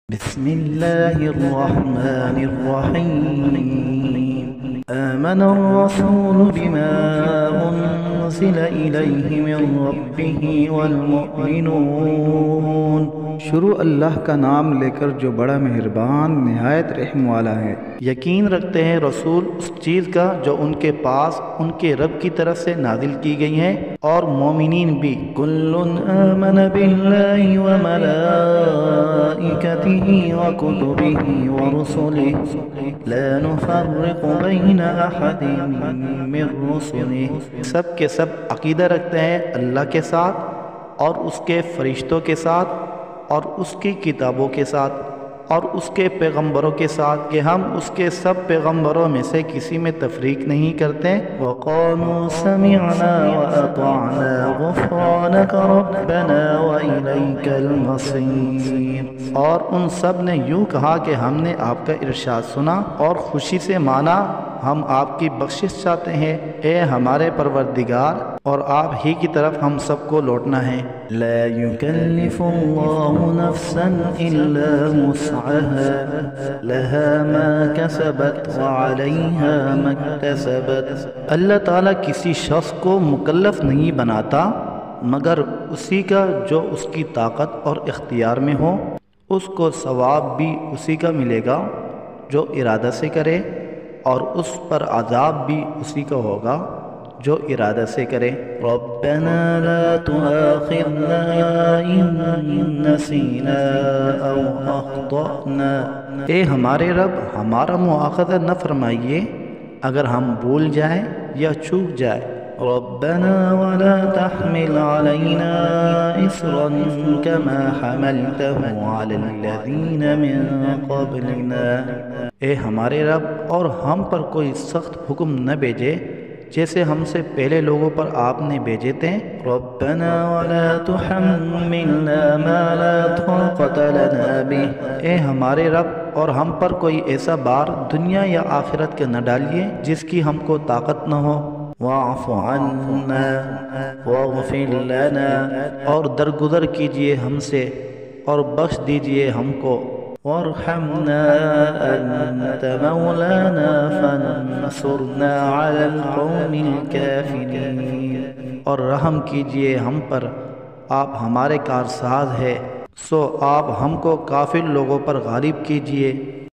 بسم الله الرحمن الرحيم آمن الرسول بما أنزل إليه من ربه والمؤمنون۔ شروع اللہ کا نام لے کر جو بڑا مہربان نہایت رحم والا ہے۔ یقین رکھتے ہیں رسول اس چیز کا جو ان کے پاس ان کے رب کی طرف سے نازل کی گئی ہے، اور مومنین بھی۔ کل آمن باللہ وملائکتہ وکتبہ ورسلہ لا نفرق بین احد من رسلہ۔ سب کے سب عقیدہ رکھتے ہیں اللہ کے ساتھ اور اس کے فرشتوں کے ساتھ اور اس کی کتابوں کے ساتھ اور اس کے پیغمبروں کے ساتھ کہ ہم اس کے سب پیغمبروں میں سے کسی میں تفریق نہیں کرتے۔ وَقَالُوا سَمِعْنَا وَأَطَعْنَا غُفْرَانَكَ رَبَّنَا وَإِلَيْكَ الْمَصِيرُ۔ اور ان سب نے یوں کہا کہ ہم نے آپ کا ارشاد سنا اور خوشی سے مانا، ہم آپ کی بخشش چاہتے ہیں، اے ہمارے پروردگار، اور آپ ہی کی طرف ہم سب کو لوٹنا ہے۔ لا يكلف الله نفسا إلا وسعها لها ما كسبت وعليها ما اكتسبت۔ اللہ تعالیٰ کسی شخص کو مکلف نہیں بناتا مگر اسی کا جو اس کی طاقت اور اختیار میں ہو۔ اس کو ثواب بھی اسی کا ملے گا جو ارادہ سے کرے، اور اس پر عذاب بھی اسی کا ہوگا جو ارادہ سے کرے۔ ربنا لا تؤاخذنا ان نسینا او اخطأنا۔ اے ہمارے رب، ہمارا مؤاخذہ نہ فرمائیے اگر ہم بھول جائیں یا چوک جائے۔ ربنا ولا تحمل علينا إصرا كما حملته على الذين من قبلنا۔ اے ہمارے رب، اور ہم پر کوئی سخت حکم نہ بھیجے جیسے ہم سے پہلے لوگوں پر آپ نے بھیجے تھے۔ ربنا ولا تحملنا ما لا طاقة لنا به۔ اے ہمارے رب، اور ہم پر کوئی ایسا بار دنیا یا آخرت کے نہ ڈالیے جس کی ہم کو طاقت نہ ہو۔ واعف عنا واغفر لنا۔ اور درگزر کیجئے ہم سے اور بخش دیجئے ہم کو۔ وارحمنا انت مولانا فانصرنا على القوم الكافرين۔ اور رحم کیجئے ہم پر، آپ ہمارے کارساز ہے، سو آپ ہم کو کافر لوگوں پر غالب کیجئے۔